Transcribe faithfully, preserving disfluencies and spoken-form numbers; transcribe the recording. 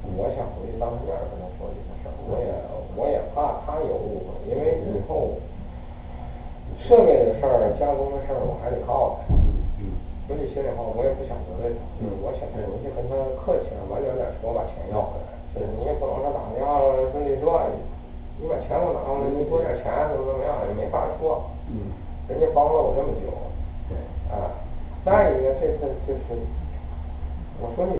我想回去当着面跟他说这个事儿，我也我也怕他有误会，因为以后设备的事儿、加工的事儿，我还得告他。 嗯。 说句心里话，我也不想得罪他，就是我想回去跟他客气点，婉转点说，把钱要回来。就是你也不能说打个电话说你说你把钱给我拿回来，你给我点钱怎么怎么样，也没法说。 嗯。 人家帮了我这么久。 对。 啊，再一个这次就是，我说你。